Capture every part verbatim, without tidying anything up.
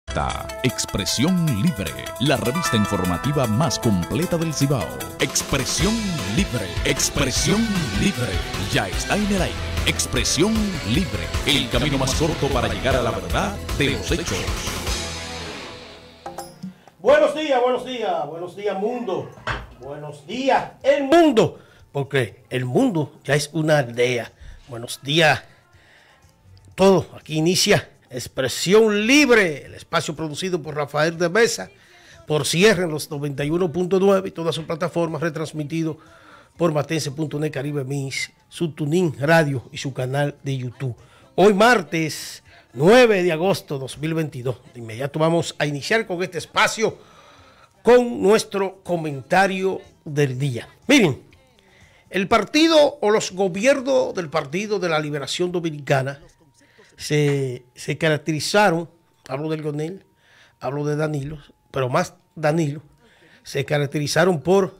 Expresión Libre, la revista informativa más completa del Cibao. Expresión Libre, Expresión Libre, ya está en el aire. Expresión Libre, el camino más corto para llegar a la verdad de los hechos. Buenos días, buenos días, buenos días mundo, buenos días el mundo, porque el mundo ya es una aldea. Buenos días, todo, aquí inicia Expresión Libre, el espacio producido por Rafael de Mesa, por Cierre en los noventa y uno punto nueve y todas sus plataformas, retransmitido por matense punto net, Caribe Mix, su Tuning Radio y su canal de YouTube. Hoy martes nueve de agosto de dos mil veintidós. De inmediato vamos a iniciar con este espacio con nuestro comentario del día. Miren, el partido o los gobiernos del Partido de la Liberación Dominicana Se, se caracterizaron, hablo de Leonel, hablo de Danilo, pero más Danilo, se caracterizaron por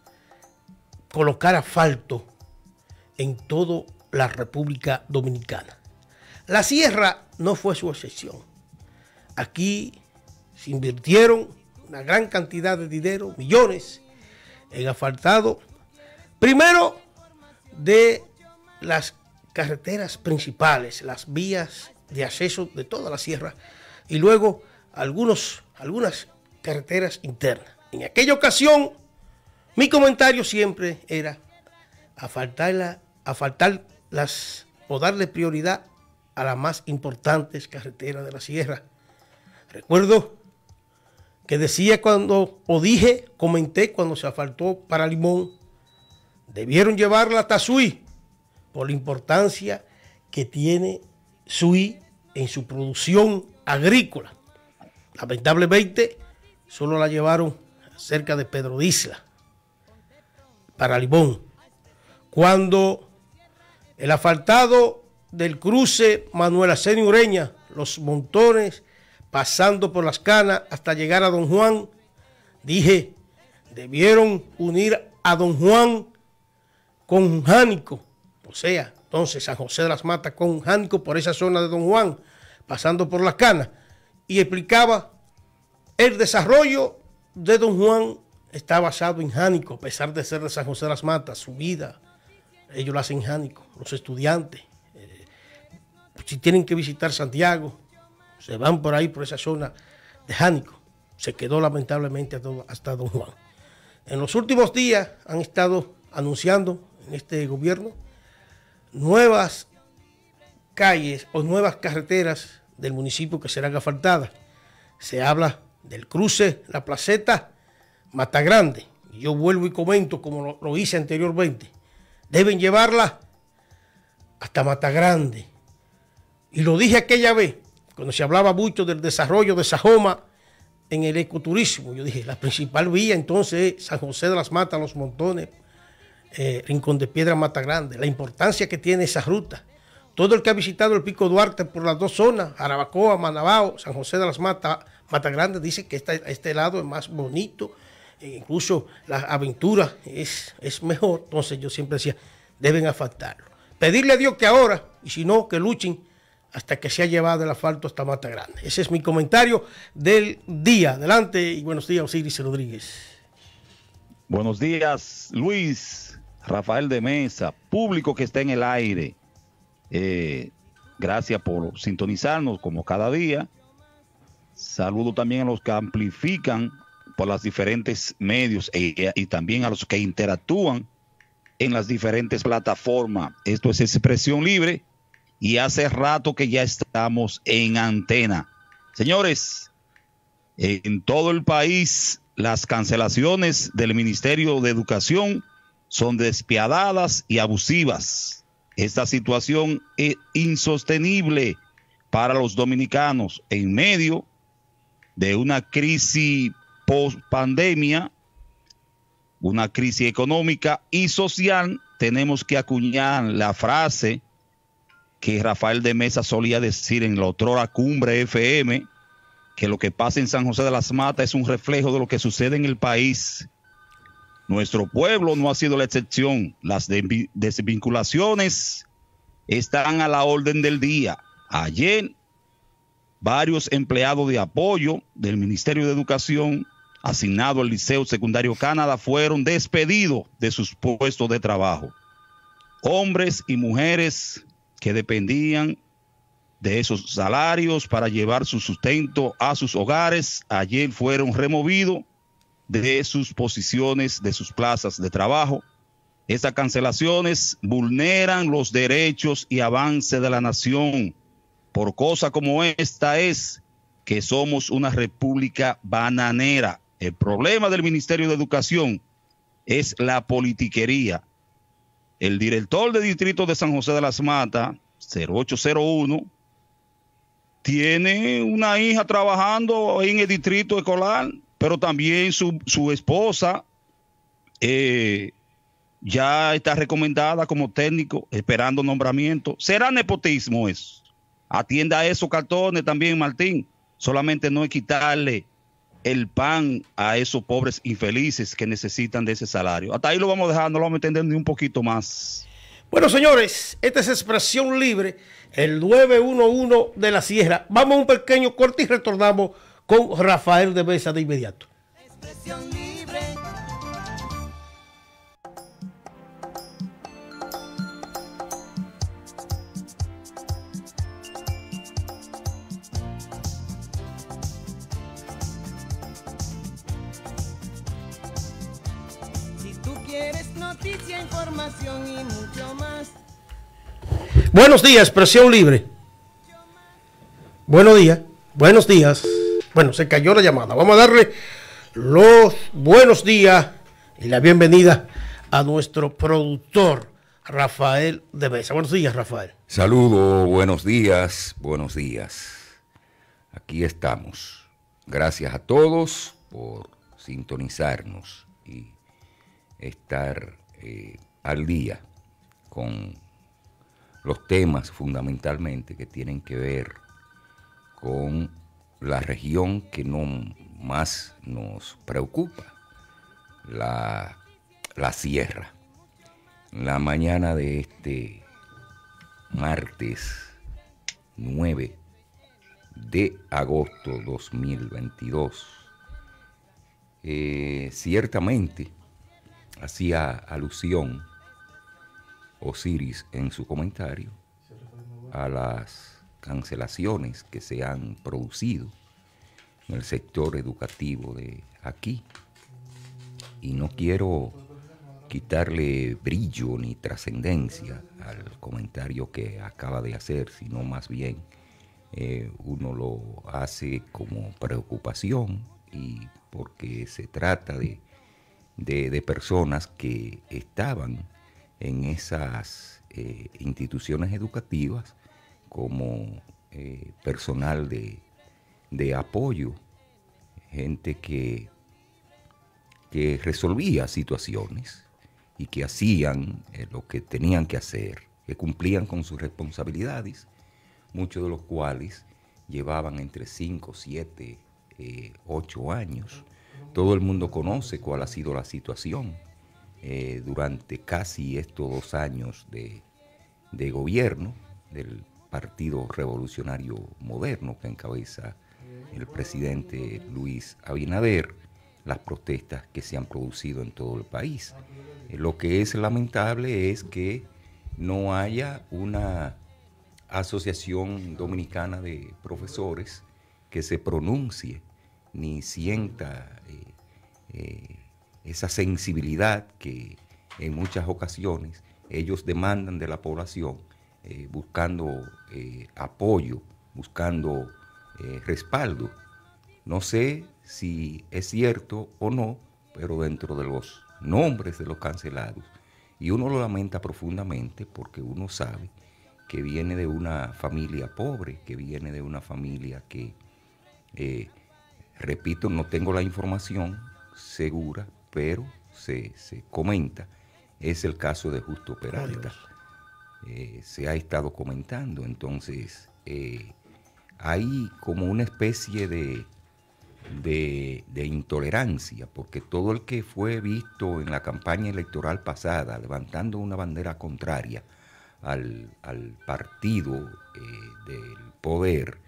colocar asfalto en toda la República Dominicana. La Sierra no fue su excepción. Aquí se invirtieron una gran cantidad de dinero, millones, en asfaltado, primero de las carreteras principales, las vías de acceso de toda la sierra, y luego algunos, algunas carreteras internas. En aquella ocasión, mi comentario siempre era asfaltar, asfaltar las, o darle prioridad a las más importantes carreteras de la sierra. Recuerdo que decía cuando, o dije, comenté cuando se asfaltó para Limón, debieron llevarla hasta Suí, por la importancia que tiene Suí en su producción agrícola. Lamentablemente, solo la llevaron cerca de Pedro Isla, para Limón. Cuando el asfaltado del cruce Manuel Arsenio Ureña, Los Montones, pasando por Las Canas hasta llegar a Don Juan, dije, debieron unir a Don Juan con Jánico. O sea, entonces San José de las Matas con Jánico por esa zona de Don Juan, pasando por Las Canas, y explicaba el desarrollo de Don Juan está basado en Jánico, a pesar de ser de San José de las Matas, su vida, ellos la hacen en Jánico, los estudiantes, eh, si tienen que visitar Santiago, se van por ahí, por esa zona de Jánico, se quedó lamentablemente hasta Don Juan. En los últimos días han estado anunciando en este gobierno nuevas calles o nuevas carreteras del municipio que serán asfaltadas. Se habla del cruce La Placeta, Mata Grande. Y yo vuelvo y comento como lo, lo hice anteriormente. Deben llevarla hasta Mata Grande. Y lo dije aquella vez, cuando se hablaba mucho del desarrollo de Sajoma en el ecoturismo. Yo dije, la principal vía entonces es San José de las Matas, Los Montones, Eh, Rincón de Piedra, Mata Grande, la importancia que tiene esa ruta. Todo el que ha visitado el Pico Duarte por las dos zonas, Jarabacoa, Manabao, San José de las Matas, Mata Grande, dice que este, este lado es más bonito, e incluso la aventura es, es mejor. Entonces yo siempre decía, deben asfaltarlo. Pedirle a Dios que ahora, y si no, que luchen hasta que se ha llevado el asfalto hasta Mata Grande. Ese es mi comentario del día. Adelante y buenos días, Osiris Rodríguez. Buenos días, Luis. Rafael de Mesa, público que está en el aire, eh, gracias por sintonizarnos como cada día. Saludo también a los que amplifican por los diferentes medios e, y también a los que interactúan en las diferentes plataformas. Esto es Expresión Libre y hace rato que ya estamos en antena. Señores, en todo el país las cancelaciones del Ministerio de Educación son despiadadas y abusivas. Esta situación es insostenible para los dominicanos en medio de una crisis post-pandemia, una crisis económica y social. Tenemos que acuñar la frase que Rafael de Mesa solía decir en la otrora Cumbre F M, que lo que pasa en San José de las Matas es un reflejo de lo que sucede en el país. Nuestro pueblo no ha sido la excepción. Las desvinculaciones están a la orden del día. Ayer varios empleados de apoyo del Ministerio de Educación asignados al Liceo Secundario Canadá fueron despedidos de sus puestos de trabajo. Hombres y mujeres que dependían de esos salarios para llevar su sustento a sus hogares, ayer fueron removidos de sus posiciones, de sus plazas de trabajo. Estas cancelaciones vulneran los derechos y avances de la nación. Por cosa como esta es que somos una república bananera. El problema del Ministerio de Educación es la politiquería. El director de distrito de San José de las Matas, cero ocho cero uno, tiene una hija trabajando en el distrito escolar, pero también su, su esposa eh, ya está recomendada como técnico, esperando nombramiento. ¿Será nepotismo eso? Atienda a esos cartones también, Martín. Solamente no es quitarle el pan a esos pobres infelices que necesitan de ese salario. Hasta ahí lo vamos a dejar, no lo vamos a entender ni un poquito más. Bueno, señores, esta es Expresión Libre, el nueve uno uno de la Sierra. Vamos a un pequeño corte y retornamos con Rafael de Mesa de inmediato. Expresión Libre. Noticia, información y mucho más. Buenos días, Expresión Libre. Buenos días, buenos días. Bueno, se cayó la llamada. Vamos a darle los buenos días y la bienvenida a nuestro productor, Rafael de Mesa. Buenos días, Rafael. Saludos, buenos días, buenos días. Aquí estamos. Gracias a todos por sintonizarnos y estar eh, al día con los temas fundamentalmente que tienen que ver con la región que no más nos preocupa, la, la sierra. En la mañana de este martes nueve de agosto dos mil veintidós, eh, ciertamente hacía alusión Osiris en su comentario a las cancelaciones que se han producido en el sector educativo de aquí. Y no quiero quitarle brillo ni trascendencia al comentario que acaba de hacer, sino más bien eh, uno lo hace como preocupación y porque se trata de De, de personas que estaban en esas eh, instituciones educativas como eh, personal de, de apoyo, gente que, que resolvía situaciones y que hacían eh, lo que tenían que hacer, que cumplían con sus responsabilidades, muchos de los cuales llevaban entre cinco, siete, ocho años. Todo el mundo conoce cuál ha sido la situación eh, durante casi estos dos años de, de gobierno del Partido Revolucionario Moderno que encabeza el presidente Luis Abinader, las protestas que se han producido en todo el país. Eh, lo que es lamentable es que no haya una asociación dominicana de profesores que se pronuncie ni sienta eh, eh, esa sensibilidad que en muchas ocasiones ellos demandan de la población, eh, buscando eh, apoyo, buscando eh, respaldo. No sé si es cierto o no, pero dentro de los nombres de los cancelados, y uno lo lamenta profundamente porque uno sabe que viene de una familia pobre, que viene de una familia que eh, repito, no tengo la información segura, pero se, se comenta. Es el caso de Justo Peralta. Eh, se ha estado comentando, entonces eh, hay como una especie de, de, de intolerancia, porque todo el que fue visto en la campaña electoral pasada levantando una bandera contraria al, al partido eh, del poder,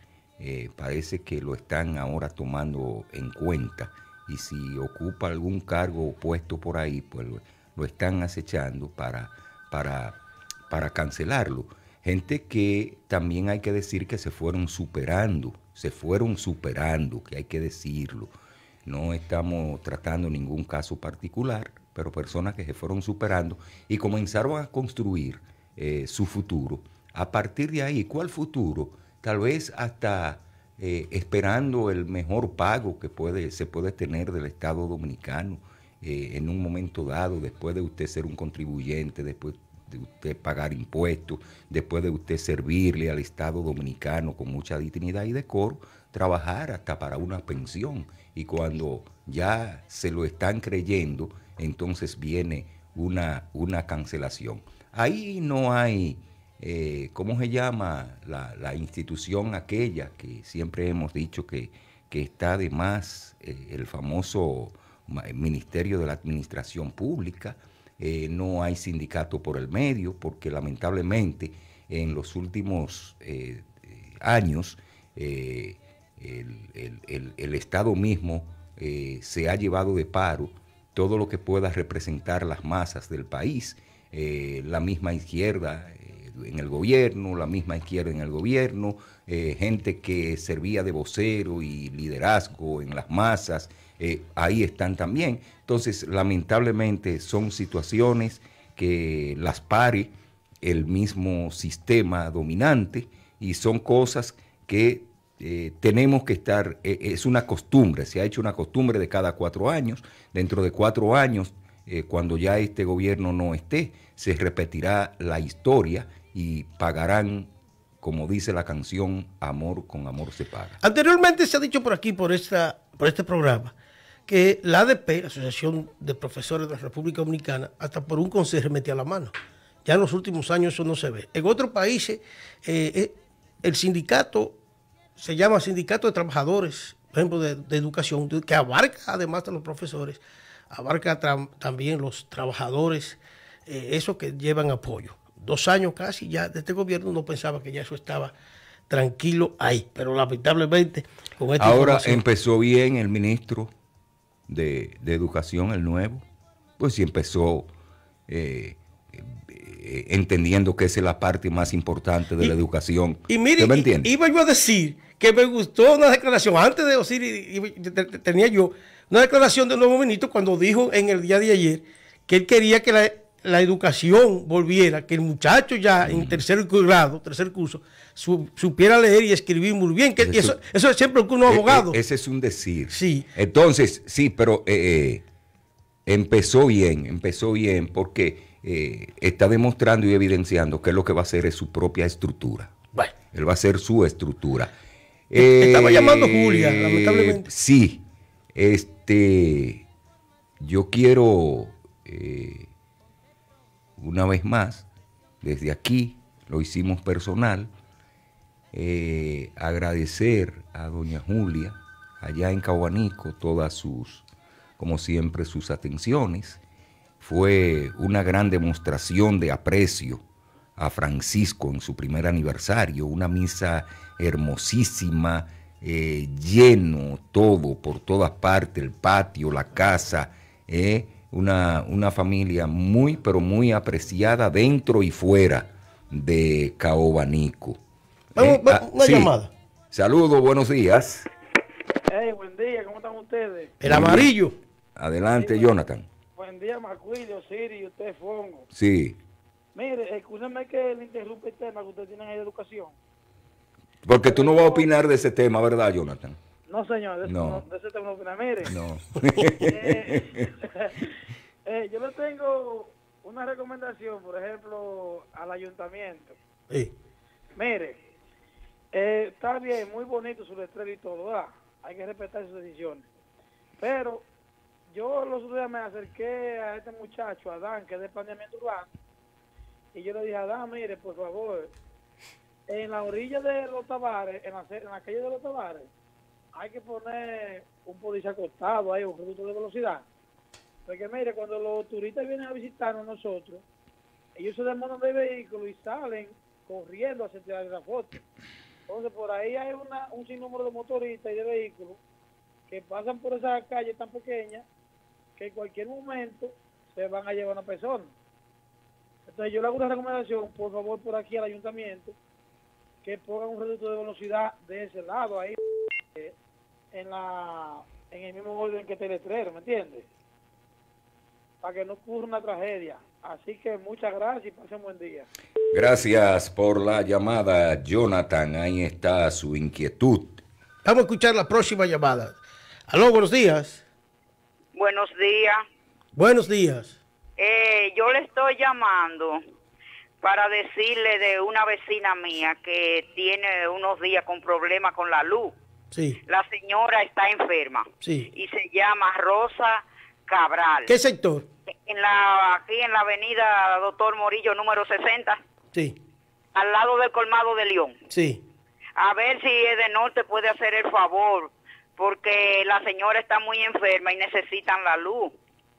eh, parece que lo están ahora tomando en cuenta, y si ocupa algún cargo o puesto por ahí, pues lo, lo están acechando para, para, para cancelarlo. Gente que también hay que decir que se fueron superando, se fueron superando, que hay que decirlo. No estamos tratando ningún caso particular, pero personas que se fueron superando y comenzaron a construir eh, su futuro. A partir de ahí, ¿cuál futuro? Tal vez hasta eh, esperando el mejor pago que puede, se puede tener del Estado Dominicano eh, en un momento dado, después de usted ser un contribuyente, después de usted pagar impuestos, después de usted servirle al Estado Dominicano con mucha dignidad y decoro, trabajar hasta para una pensión. Y cuando ya se lo están creyendo, entonces viene una, una cancelación. Ahí no hay, eh, ¿cómo se llama? La, la institución aquella que siempre hemos dicho que, que está de más, eh, el famoso Ministerio de la Administración Pública. Eh, no hay sindicato por el medio, porque lamentablemente en los últimos eh, años eh, el, el, el, el Estado mismo eh, se ha llevado de paro todo lo que pueda representar las masas del país, eh, la misma izquierda eh, en el gobierno, la misma izquierda en el gobierno, eh, gente que servía de vocero y liderazgo en las masas, eh, ahí están también. Entonces, lamentablemente son situaciones que las pare el mismo sistema dominante, y son cosas que eh, tenemos que estar, eh, es una costumbre, se ha hecho una costumbre de cada cuatro años. Dentro de cuatro años, eh, cuando ya este gobierno no esté, se repetirá la historia y pagarán, como dice la canción, amor con amor se paga. Anteriormente se ha dicho por aquí, por, esta, por este programa, que la A D P, la Asociación de Profesores de la República Dominicana, hasta por un consejo metía la mano. Ya en los últimos años eso no se ve. En otros países, eh, el sindicato se llama Sindicato de Trabajadores, por ejemplo, de, de Educación, que abarca, además de los profesores, abarca también los trabajadores, eh, esos que llevan apoyo. Dos años casi ya de este gobierno, uno pensaba que ya eso estaba tranquilo ahí, pero lamentablemente con esta Ahora empezó bien el ministro de, de Educación, el nuevo, pues sí empezó eh, eh, entendiendo que esa es la parte más importante de y, la educación. Y mire, me entiende? Iba yo a decir que me gustó una declaración, antes de Osiris tenía yo una declaración del nuevo ministro cuando dijo en el día de ayer que él quería que la, la educación volviera, que el muchacho ya mm. en tercer grado, tercer curso, su, supiera leer y escribir muy bien, que eso, eso, eso es siempre un abogado. Ese es un decir. Sí. Entonces, sí, pero eh, eh, empezó bien, empezó bien porque eh, está demostrando y evidenciando que lo que va a hacer es su propia estructura. Bueno. Él va a hacer su estructura. Estaba eh, llamando Julia, lamentablemente. Sí, este, yo quiero, eh, una vez más, desde aquí, lo hicimos personal, eh, agradecer a doña Julia, allá en Cahuanico, todas sus, como siempre, sus atenciones. Fue una gran demostración de aprecio a Francisco en su primer aniversario, una misa hermosísima, eh, lleno todo, por todas partes, el patio, la casa, eh, una, una familia muy, pero muy apreciada dentro y fuera de Cahuanico. Vamos, eh, ah, una sí. llamada. Saludos, buenos días. Hey, buen día, ¿cómo están ustedes? El amarillo. Adelante, sí, Jonathan. Buen día, Macuillo, Siri y usted, Fongo. Sí. Mire, escúchame que le interrumpe el tema que ustedes tienen ahí de educación. Porque tú no vas a opinar de ese tema, ¿verdad, Jonathan? No, señor, de, no. no, de ese tema no opina. Mire, no. eh, eh, yo le tengo una recomendación, por ejemplo, al ayuntamiento. Sí. Mire, eh, está bien, muy bonito su letrero y todo, ¿verdad? Hay que respetar sus decisiones. Pero yo los otros días me acerqué a este muchacho, a Dan, que es de planeamiento urbano, y yo le dije a Dan, mire, por favor, en la orilla de los Tavares, en la, en la calle de los Tavares, hay que poner un policía acostado ahí, un reductor de velocidad. Porque mire, cuando los turistas vienen a visitarnos nosotros, ellos se desmontan del vehículo y salen corriendo a hacer la foto. Entonces, por ahí hay una, un sinnúmero de motoristas y de vehículos que pasan por esa calle tan pequeña que en cualquier momento se van a llevar a una persona. Entonces, yo le hago una recomendación, por favor, por aquí al ayuntamiento, que pongan un reducto de velocidad de ese lado, ahí, eh, en la en el mismo orden que este letrero, ¿me entiendes? Para que no ocurra una tragedia. Así que muchas gracias y pasen buen día. Gracias por la llamada, Jonathan. Ahí está su inquietud. Vamos a escuchar la próxima llamada. Aló, buenos días. Buenos días. Buenos días. Eh, yo le estoy llamando para decirle de una vecina mía que tiene unos días con problemas con la luz. Sí. La señora está enferma. Sí. Y se llama Rosa Cabral. ¿Qué sector? En la, aquí en la avenida Doctor Morillo, número sesenta. Sí. Al lado del colmado de León. Sí. A ver si Edenorte puede hacer el favor, porque la señora está muy enferma y necesitan la luz.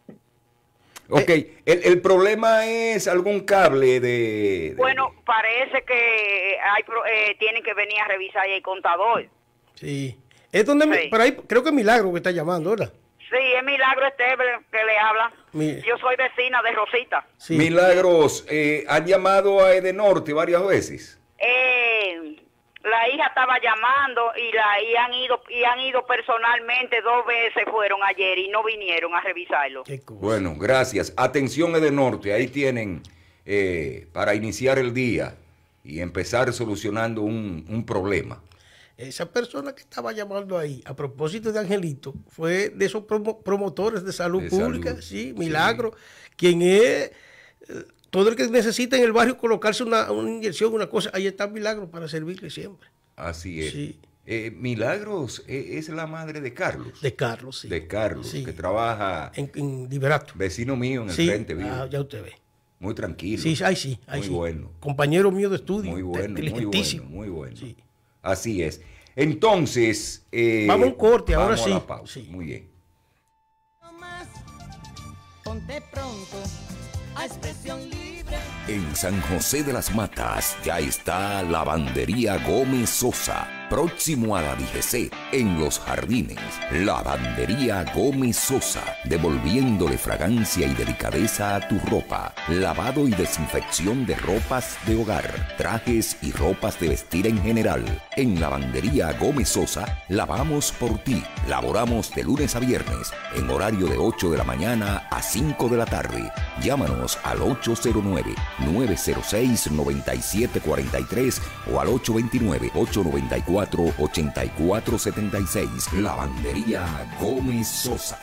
Ok, el, el problema es algún cable de... de Bueno, parece que hay pro- eh, tienen que venir a revisar el contador. Sí. Es donde me- Sí. por ahí creo que es Milagro que está llamando, ¿verdad? Sí, es Milagro Esteban que le habla. Mi- Yo soy vecina de Rosita. Sí. Milagros, eh, ¿han llamado a Edenorte varias veces? Eh, la hija estaba llamando y la y han ido y han ido personalmente dos veces, fueron ayer y no vinieron a revisarlo. Qué cosa. Bueno, gracias. Atención Edenorte, ahí tienen eh, para iniciar el día y empezar solucionando un, un problema. Esa persona que estaba llamando ahí, a propósito de Angelito, fue de esos promo- promotores de salud De pública, salud, sí, Milagro, quien es eh, todo el que necesita en el barrio colocarse una, una inyección, una cosa, ahí está Milagro para servirle siempre. Así es. Sí. Eh, Milagros eh, es la madre de Carlos. De Carlos, sí. De Carlos, Sí. que trabaja, En, en Liberato. vecino mío en el Sí, frente, vive. ah, ya usted ve. Muy tranquilo. Sí, ay, sí, ay, Muy sí. bueno. Compañero mío de estudio. Muy bueno, muy inteligentísimo. bueno, muy bueno. Sí. Así es. Entonces, eh, Vamos a un corte, ahora vamos a sí. la pausa. Sí. Muy bien. Más, ponte pronto a Expresión Libre. En San José de las Matas ya está Lavandería Gómez Sosa, próximo a la D G C, en Los Jardines. Lavandería Gómez Sosa, devolviéndole fragancia y delicadeza a tu ropa. Lavado y desinfección de ropas de hogar, trajes y ropas de vestir en general. En Lavandería Gómez Sosa, lavamos por ti. Laboramos de lunes a viernes, en horario de ocho de la mañana a cinco de la tarde. Llámanos al ocho cero nueve, nueve cero seis, nueve siete cuatro tres o al ocho dos nueve, ocho nueve cuatro, ocho cuatro siete seis. Lavandería Gómez Sosa.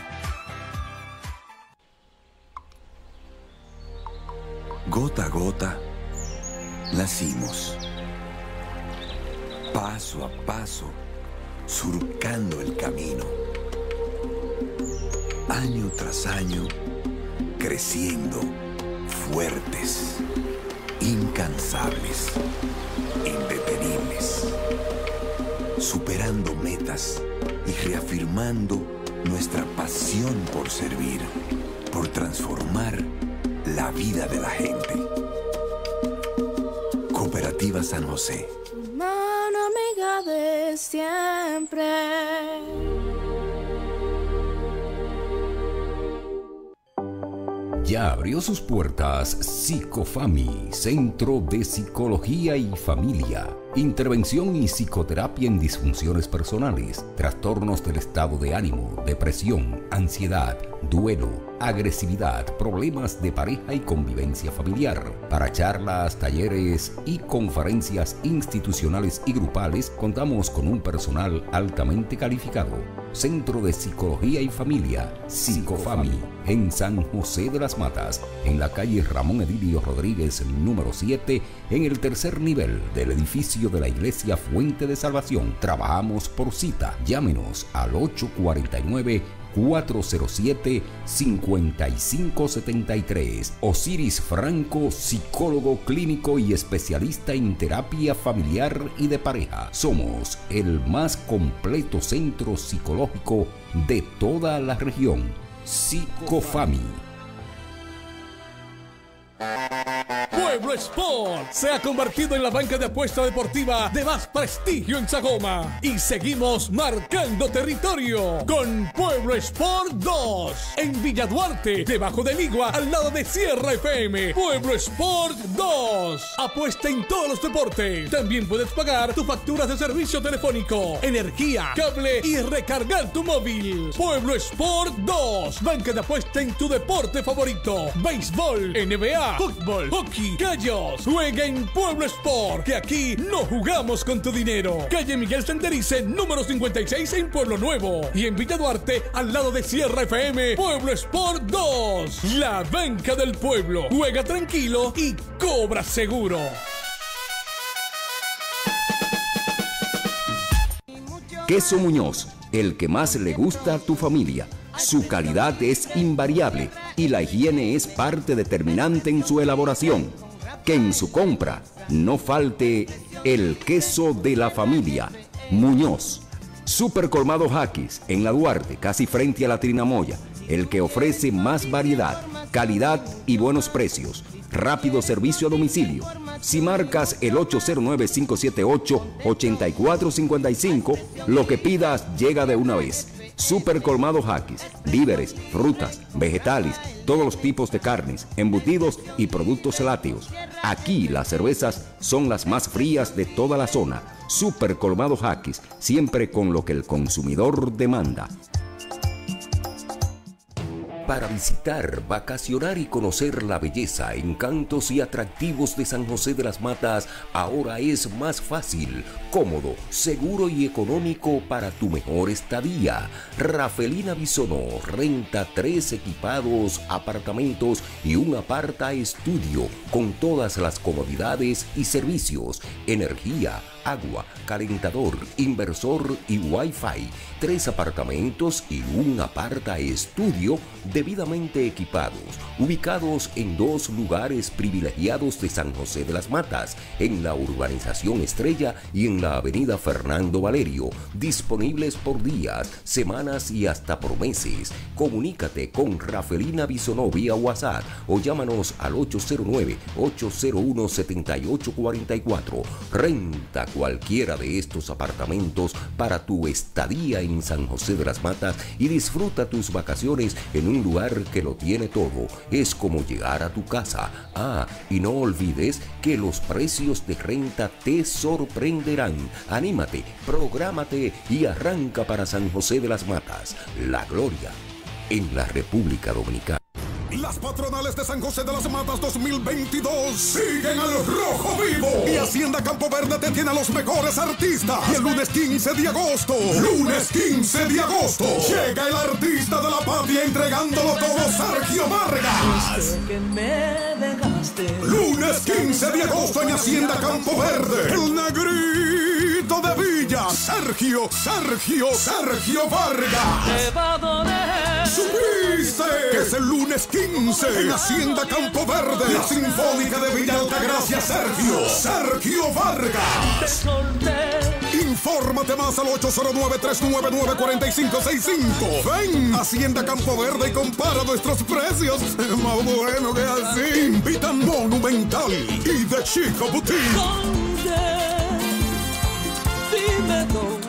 Gota a gota, nacimos. Paso a paso, surcando el camino. Año tras año, creciendo, fuertes, incansables, indetenibles. Superando metas y reafirmando nuestra pasión por servir, por transformar la vida de la gente. Cooperativa San José. Mano amiga de siempre. Ya abrió sus puertas Psicofami, Centro de Psicología y Familia. Intervención y psicoterapia en disfunciones personales, trastornos del estado de ánimo, depresión, ansiedad, duelo, agresividad, problemas de pareja y convivencia familiar. Para charlas, talleres y conferencias institucionales y grupales, contamos con un personal altamente calificado. Centro de Psicología y Familia, Psicofami, en San José de las Matas, en la calle Ramón Edilio Rodríguez, número siete, en el tercer nivel del edificio de la Iglesia Fuente de Salvación. Trabajamos por cita. Llámenos al ocho cuatro nueve, cuatro cero siete, cinco cinco siete tres. Osiris Franco, psicólogo clínico y especialista en terapia familiar y de pareja. Somos el más completo centro psicológico de toda la región. Psicofami. Pueblo Sport se ha convertido en la banca de apuesta deportiva de más prestigio en Sajoma. Y seguimos marcando territorio con Pueblo Sport dos en Villa Duarte, debajo de Ligua, al lado de Sierra F M. Pueblo Sport dos. Apuesta en todos los deportes. También puedes pagar tus facturas de servicio telefónico, energía, cable y recargar tu móvil. Pueblo Sport dos. Banca de apuesta en tu deporte favorito. Béisbol, N B A, fútbol, hockey, gallos. Juega en Pueblo Sport, que aquí no jugamos con tu dinero. Calle Miguel Senderice, número cincuenta y seis en Pueblo Nuevo. Y en Villa Duarte, al lado de Sierra F M. Pueblo Sport dos. La banca del pueblo. Juega tranquilo y cobra seguro. Queso Muñoz, el que más le gusta a tu familia. Su calidad es invariable y la higiene es parte determinante en su elaboración. Que en su compra no falte el queso de la familia. Muñoz. Super Colmado Jaquis, en la Duarte, casi frente a la Trinamoya. El que ofrece más variedad, calidad y buenos precios. Rápido servicio a domicilio. Si marcas el ocho cero nueve, cinco siete ocho, ocho cuatro cinco cinco, lo que pidas llega de una vez. Super Colmado Jaquis, víveres, frutas, vegetales, todos los tipos de carnes, embutidos y productos lácteos. Aquí las cervezas son las más frías de toda la zona. Super Colmado Jaquis, siempre con lo que el consumidor demanda. Para visitar, vacacionar y conocer la belleza, encantos y atractivos de San José de las Matas, ahora es más fácil, cómodo, seguro y económico para tu mejor estadía. Rafelina Bisonó renta tres equipados apartamentos y un aparta estudio con todas las comodidades y servicios, energía, agua, calentador, inversor y wifi, tres apartamentos y un aparta estudio debidamente equipados, ubicados en dos lugares privilegiados de San José de las Matas, en la urbanización Estrella y en la avenida Fernando Valerio, disponibles por días, semanas y hasta por meses. Comunícate con Rafelina Bisonó vía WhatsApp o llámanos al ocho cero nueve, ocho cero uno, siete ocho cuatro cuatro. Renta cualquiera de estos apartamentos para tu estadía en San José de las Matas y disfruta tus vacaciones en un lugar que lo tiene todo. Es como llegar a tu casa. Ah, y no olvides que los precios de renta te sorprenderán. Anímate, prográmate y arranca para San José de las Matas. La gloria en la República Dominicana. Las patronales de San José de las Matas dos mil veintidós siguen al rojo vivo. Y Hacienda Campo Verde te tiene a los mejores artistas. Y el lunes quince de agosto, lunes quince de agosto, llega el artista de la patria entregándolo todo, Sergio Vargas. Lunes quince de agosto en Hacienda Campo Verde, el negrito de Villa, Sergio, Sergio, Sergio Vargas. ¿Supiste que es el lunes quince en Hacienda Campo Verde? La Sinfónica de Villa Altagracia, Sergio, Sergio Vargas. Infórmate más al ocho cero nueve, tres nueve nueve, cuatro cinco seis cinco. Ven, Hacienda Campo Verde y compara nuestros precios. Es más bueno que así. Invitan Monumental y The Chico Boutique. Dime dónde.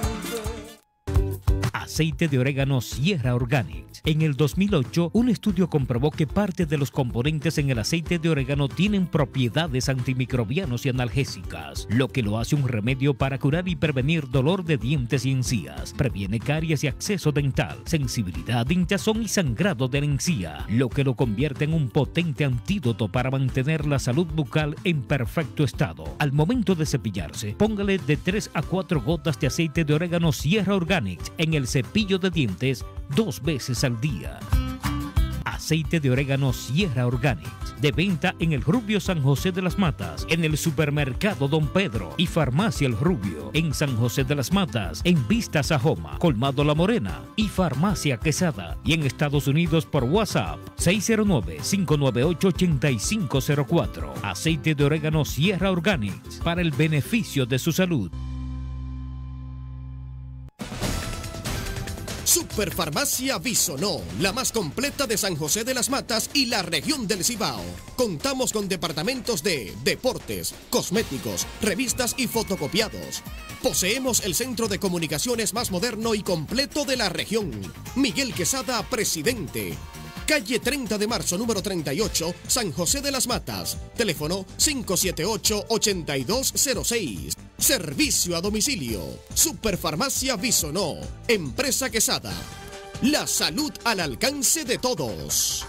Aceite de orégano Sierra Organics. En el dos mil ocho, un estudio comprobó que parte de los componentes en el aceite de orégano tienen propiedades antimicrobianos y analgésicas, lo que lo hace un remedio para curar y prevenir dolor de dientes y encías. Previene caries y acceso dental, sensibilidad, hinchazón y sangrado de la encía, lo que lo convierte en un potente antídoto para mantener la salud bucal en perfecto estado. Al momento de cepillarse, póngale de tres a cuatro gotas de aceite de orégano Sierra Organics en el cepillo de dientes dos veces al día. Aceite de orégano Sierra Organics, de venta en el Rubio San José de las Matas, en el Supermercado Don Pedro y Farmacia El Rubio, en San José de las Matas, en Vista Sajoma, Colmado La Morena y Farmacia Quesada, y en Estados Unidos por WhatsApp seis cero nueve, cinco nueve ocho, ocho cinco cero cuatro. Aceite de orégano Sierra Organics, para el beneficio de su salud. Superfarmacia Bisonó, la más completa de San José de las Matas y la región del Cibao. Contamos con departamentos de deportes, cosméticos, revistas y fotocopiados. Poseemos el centro de comunicaciones más moderno y completo de la región. Miguel Quesada, presidente. Calle treinta de marzo, número treinta y ocho, San José de las Matas. Teléfono cinco siete ocho, ocho dos cero seis. Servicio a domicilio. Superfarmacia Bisonó. Empresa Quesada. La salud al alcance de todos.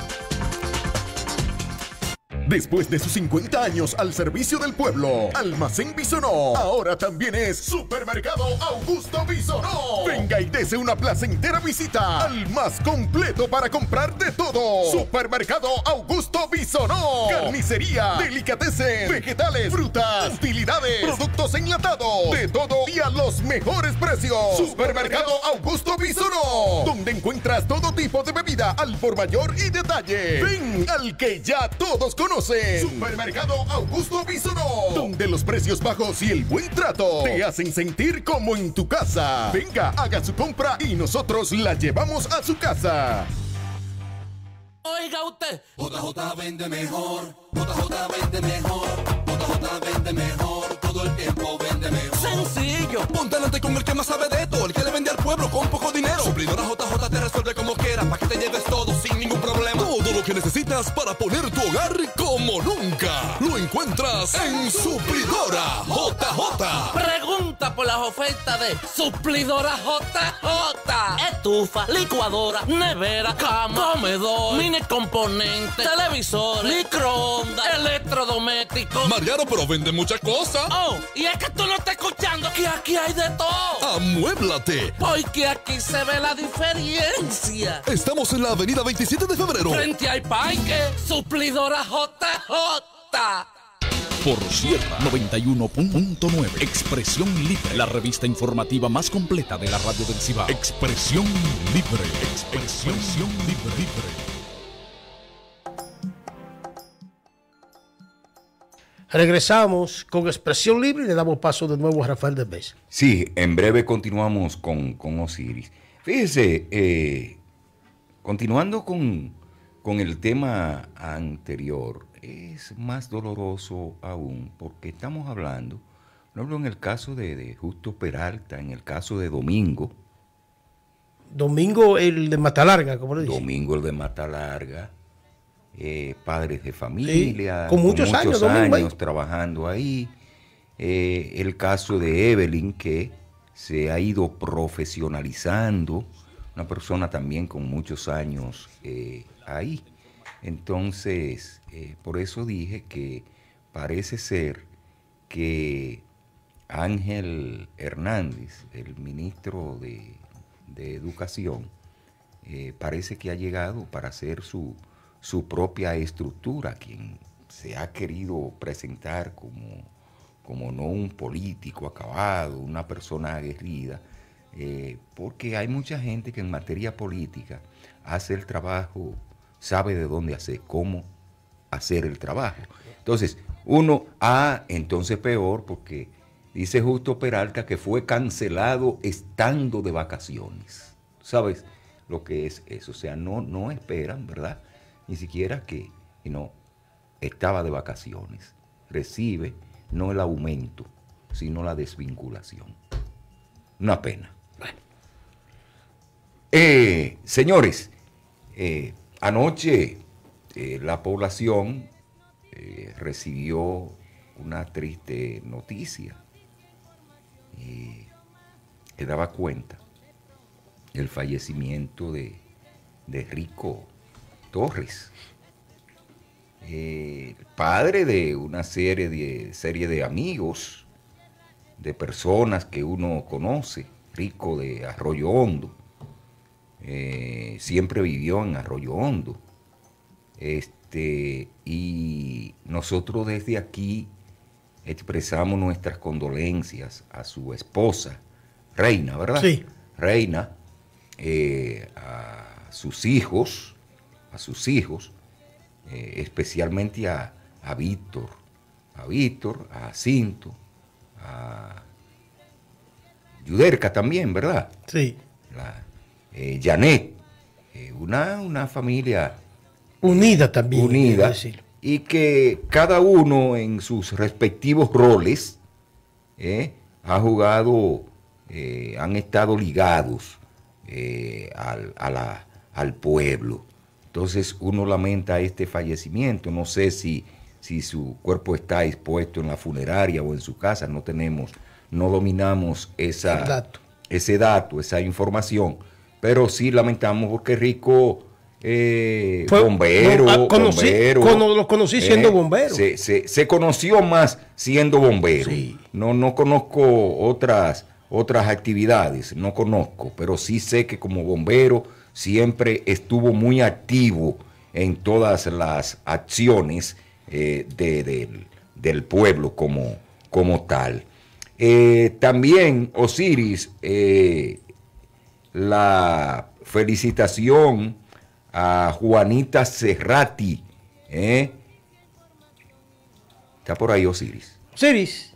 Después de sus cincuenta años al servicio del pueblo, Almacén Bisonó ahora también es Supermercado Augusto Bisonó. Venga y dese una placentera visita al más completo para comprar de todo. Supermercado Augusto Bisonó. Carnicería, delicatessen, vegetales, frutas, utilidades, productos enlatados, de todo y a los mejores precios. Supermercado Augusto Bisonó, donde encuentras todo tipo de bebida al por mayor y detalle. Ven al que ya todos conocen. Supermercado Augusto Bisonó, donde los precios bajos y el buen trato te hacen sentir como en tu casa. Venga, haga su compra y nosotros la llevamos a su casa. Oiga usted, J J vende mejor, J J vende mejor, J J vende mejor, todo el tiempo vende mejor. Sencillo, ponte delante con el que más sabe de todo, el que le vende al pueblo con poco dinero. Suplidora J J te resuelve como quieras, para que te lleves todo sin ningún problema. Todo lo que necesitas para poner tu hogar como nunca, lo encuentras en Suplidora J J. Pregunta por las ofertas de Suplidora J J. Estufa, licuadora, nevera, cama, comedor, mini componentes, televisor, microondas, electrodomésticos. Mariano, pero vende muchas cosas. Oh, y es que tú no estás escuchando que aquí hay de todo. Amuéblate, porque aquí se ve la diferencia. Estamos en la avenida veintisiete de febrero, frente al parque. Suplidora J J. Por Sierra noventa y uno punto nueve. Expresión Libre, la revista informativa más completa de la radio del Cibao. Expresión Libre. Expresión, Expresión Libre. Libre. Regresamos con Expresión Libre y le damos paso de nuevo a Rafael de Mesa. Sí, en breve continuamos con, con Osiris. Fíjese, eh, continuando con, con el tema anterior, es más doloroso aún porque estamos hablando, no hablo en el caso de, de Justo Peralta, en el caso de Domingo. Domingo el de Matalarga, ¿cómo le dicen? Domingo el de Matalarga. Eh, padres de familia, sí, con muchos, con muchos años, años trabajando ahí. Eh, el caso de Evelyn, que se ha ido profesionalizando, una persona también con muchos años eh, ahí. Entonces, eh, por eso dije que parece ser que Ángel Hernández, el ministro de, de Educación, eh, parece que ha llegado para hacer su su propia estructura, quien se ha querido presentar como, como no un político acabado, una persona aguerrida, eh, porque hay mucha gente que en materia política hace el trabajo, sabe de dónde hacer, cómo hacer el trabajo. Entonces, uno, ah, entonces peor, porque dice Justo Peralta que fue cancelado estando de vacaciones. ¿Sabes lo que es eso? O sea, no, no esperan, ¿verdad? Ni siquiera que no estaba de vacaciones. Recibe no el aumento, sino la desvinculación. Una pena. Bueno. Eh, señores, eh, anoche eh, la población eh, recibió una triste noticia. Eh, que daba cuenta del fallecimiento de, de Rico Torres, eh, padre de una serie de, serie de amigos, de personas que uno conoce. Rico de Arroyo Hondo, eh, siempre vivió en Arroyo Hondo, este, y nosotros desde aquí expresamos nuestras condolencias a su esposa, Reina, ¿verdad? Sí. Reina, eh, a sus hijos, a sus hijos, eh, especialmente a, a Víctor, a Víctor, a Jacinto, a Yuderca también, ¿verdad? Sí. La, eh, Janet, eh, una, una familia unida también. Unida, y que cada uno en sus respectivos roles eh, ha jugado, eh, han estado ligados eh, al, a la, al pueblo. Entonces uno lamenta este fallecimiento. No sé si, si su cuerpo está expuesto en la funeraria o en su casa, no tenemos, no dominamos esa, dato. ese dato, esa información, pero sí lamentamos porque Rico... Eh, Fue, bombero, no, conocí, bombero. Cono, lo conocí siendo eh, bombero. Se, se, se conoció más siendo bombero. Sí. No, no conozco otras, otras actividades, no conozco, pero sí sé que como bombero siempre estuvo muy activo en todas las acciones eh, de, de, del pueblo como, como tal. Eh, también, Osiris, eh, la felicitación a Juanita Cerrati, ¿eh? Está por ahí Osiris. Osiris.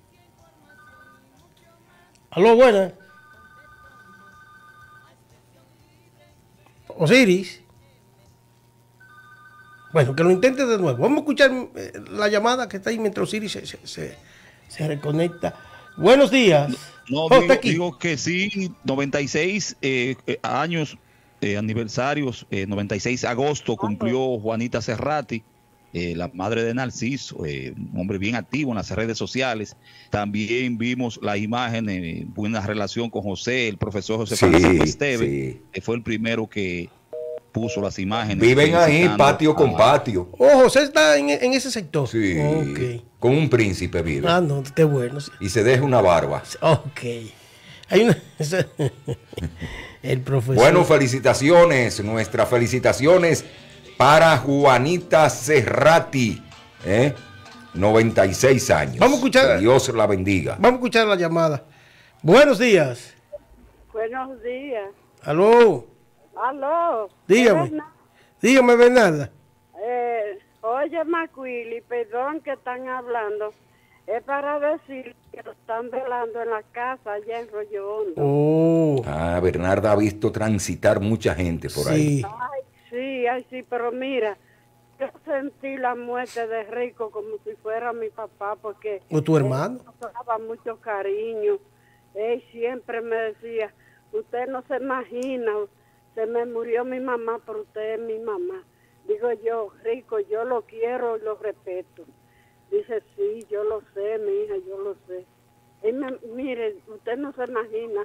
Aló, buena. Osiris. Bueno, que lo intente de nuevo. Vamos a escuchar eh, la llamada que está ahí mientras Osiris se, se, se, se reconecta. Buenos días. No, Oh, digo, está aquí. digo que sí, noventa y seis eh, eh, años, eh, aniversarios, eh, noventa y seis de agosto cumplió Juanita Cerrati, eh, la madre de Narciso, eh, un hombre bien activo en las redes sociales. También vimos la imagen, eh, buena relación con José, el profesor José Sí, Francisco Esteve, sí. que fue el primero que puso las imágenes. Viven ahí felicitando patio a- con patio. Oh, José está en, en ese sector. Sí. Ok. Con un príncipe vive. Ah, no, qué bueno. Sí. Y se deja una barba. Ok. Hay una... el profesor. Bueno, felicitaciones, nuestras felicitaciones para Juanita Cerrati, ¿eh? noventa y seis años. Vamos a escuchar- Que Dios la bendiga. Vamos a escuchar la llamada. Buenos días. Buenos días. Aló. Aló. Dígame. Berna- Dígame, Bernarda. Eh, oye, Macuili, perdón que están hablando. Es para decir que lo están velando en la casa allá en Rollo Hondo. Oh. Ah, Bernarda ha visto transitar mucha gente por ahí. Ay, sí, ay, sí, pero mira, yo sentí la muerte de Rico como si fuera mi papá, porque... ¿O tu hermano? Él nos daba mucho cariño. Él siempre me decía, usted no se imagina, se me murió mi mamá, pero usted es mi mamá. Digo yo, Rico, yo lo quiero y lo respeto. Dice, sí, yo lo sé, mi hija, yo lo sé. Y me, mire, usted no se imagina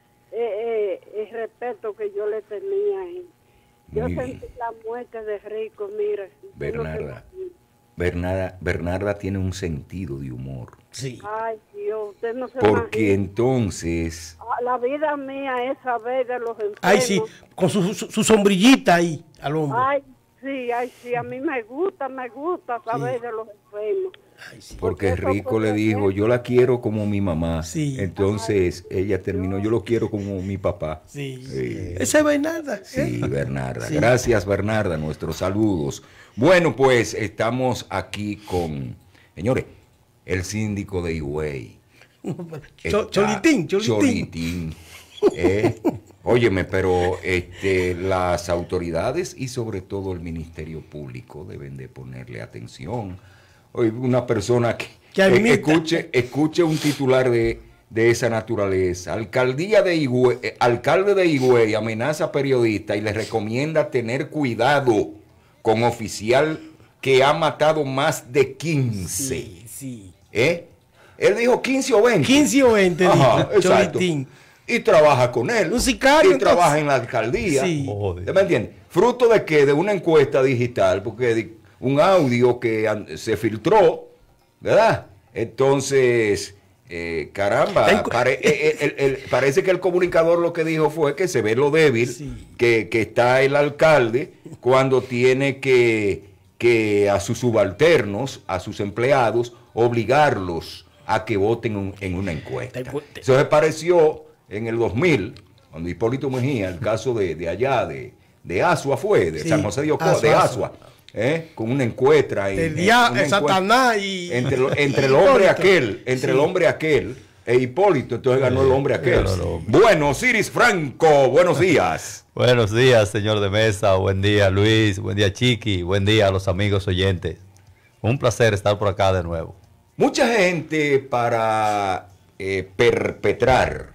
eh, eh, el respeto que yo le tenía a él. Yo Muy sentí bien. la muerte de Rico, mire. usted no se Bernarda. imagina. Bernarda, Bernarda tiene un sentido de humor. Sí. Ay, Dios, usted no se Porque imagina. entonces, Ah, la vida mía es saber de los enfermos. Ay, sí. Con su, su, su sombrillita ahí al hombro. Ay, sí, ay, sí, a mí me gusta, me gusta saber de los enfermos. porque eso Rico puede le dijo, ser. yo la quiero como mi mamá. Entonces ella terminó, yo lo quiero como mi papá. Sí. Sí. Esa es Bernarda. Sí, Bernarda. Sí. Gracias, Bernarda. Nuestros saludos. Bueno, pues estamos aquí con, señores, el síndico de Higüey. Cho- Está- Cholitín, Cholitín. Cholitín. Eh, Óyeme, pero este, las autoridades y sobre todo el Ministerio Público deben de ponerle atención. Oye, una persona que, Que eh, admita. escuche, escuche un titular de, de esa naturaleza. Alcaldía de Higüey, eh, alcalde de Higüey amenaza a periodista y le recomienda tener cuidado con oficial que ha matado más de quince. Sí, sí. ¿Eh? Él dijo quince o veinte. quince o veinte, Ajá, dijo exacto. Cholitín. Y trabaja con él. Un sicario, Y entonces. trabaja en la alcaldía. Sí. ¿Usted me entiende? ¿Fruto de qué? De una encuesta digital, porque de un audio que an- se filtró, ¿verdad? Entonces, eh, caramba, pare- eh, eh, el- el- parece que el comunicador lo que dijo fue que se ve lo débil que, que está el alcalde cuando tiene que, que a sus subalternos, a sus empleados, obligarlos a que voten un- en una encuesta. Eso se pareció en el dos mil, cuando Hipólito Mejía, el caso de, de allá, de, de Asua fue, de Sí, San José de Ocoa, Asua, de Asua. Asua, ¿eh? con una encuesta. en- El en- dia- una el encuesta Satanás y- Entre, lo- entre y el hombre Hipólito. aquel, entre el Sí. hombre aquel, e Hipólito, entonces ganó el hombre aquel. Bueno, Osiris Franco, buenos días. Buenos días, señor de mesa, buen día Luis, buen día Chiqui, buen día a los amigos oyentes. Un placer estar por acá de nuevo. Mucha gente para eh, perpetrar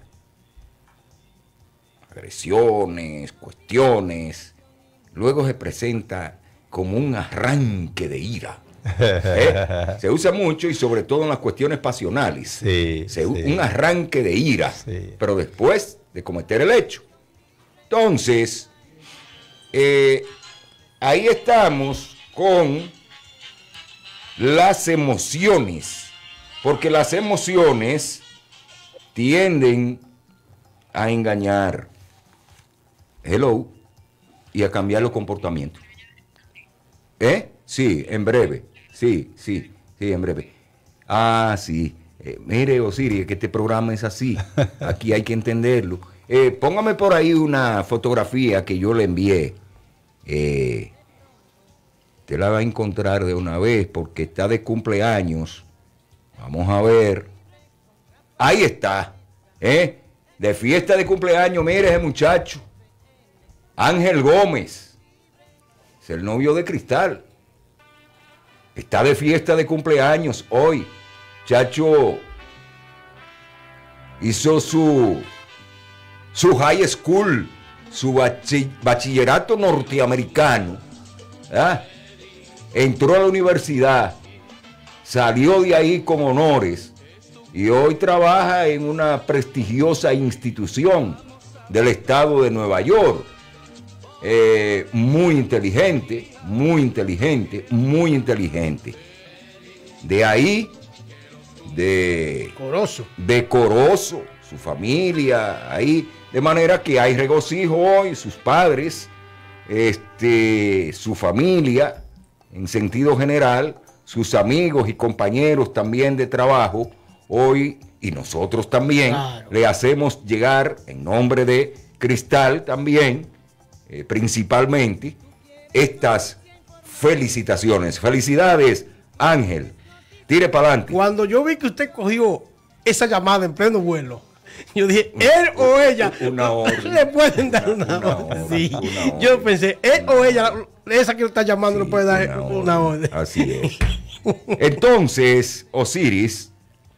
agresiones, cuestiones, luego se presenta como un arranque de ira. ¿Eh? Se usa mucho y sobre todo en las cuestiones pasionales. Sí, Se, sí. Un arranque de ira, sí. Pero después de cometer el hecho. Entonces, eh, ahí estamos con las emociones, porque las emociones tienden a engañar, hello, y a cambiar los comportamientos. ¿Eh? Sí, en breve. Sí, sí, sí, en breve. Ah, sí. Eh, mire, Osiris, que este programa es así. Aquí hay que entenderlo. Eh, póngame por ahí una fotografía que yo le envié. Eh, te la va a encontrar de una vez porque está de cumpleaños. Vamos a ver. Ahí está. ¿Eh? De fiesta de cumpleaños, mire ese muchacho. Ángel Gómez. Es el novio de Cristal. Está de fiesta de cumpleaños hoy. Chacho hizo su, su high school, su bachi, bachillerato norteamericano. ¿Ah? Entró a la universidad, salió de ahí con honores y hoy trabaja en una prestigiosa institución del estado de Nueva York. Eh, muy inteligente, muy inteligente, muy inteligente. De ahí, de Corozo. de Corozo, su familia, ahí, de manera que hay regocijo hoy, sus padres, este, su familia, en sentido general, sus amigos y compañeros también de trabajo, hoy, y nosotros también, claro, le hacemos llegar, en nombre de Cristal también, Eh, principalmente, estas felicitaciones. Felicidades, Ángel. Tire para adelante. Cuando yo vi que usted cogió esa llamada en pleno vuelo, yo dije, él o ella una orden, le pueden dar una, una orden. orden. Sí. Una orden. Yo pensé, él o ella, esa que lo está llamando, sí, le puede dar una orden. Una orden. Así es. Entonces, Osiris,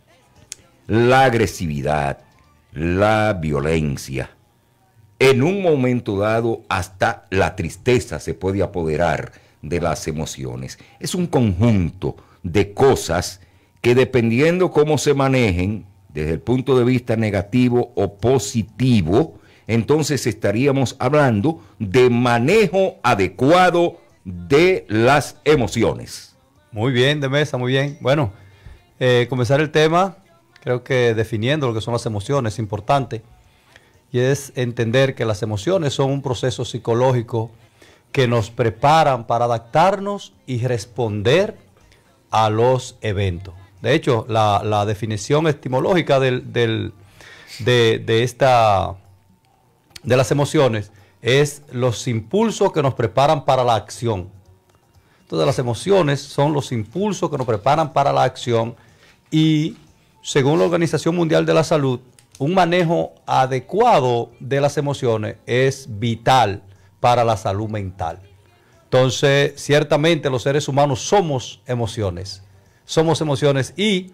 la agresividad, la violencia, en un momento dado, hasta la tristeza se puede apoderar de las emociones. Es un conjunto de cosas que, dependiendo cómo se manejen, desde el punto de vista negativo o positivo, entonces estaríamos hablando de manejo adecuado de las emociones. Muy bien, de mesa, muy bien. Bueno, eh, comenzar el tema, creo que definiendo lo que son las emociones es importante. Y es entender que las emociones son un proceso psicológico que nos preparan para adaptarnos y responder a los eventos. De hecho, la, la definición etimológica del, del, de, de, esta, de las emociones es los impulsos que nos preparan para la acción. Entonces, las emociones son los impulsos que nos preparan para la acción y, según la Organización Mundial de la Salud, un manejo adecuado de las emociones es vital para la salud mental. Entonces, ciertamente los seres humanos somos emociones. Somos emociones y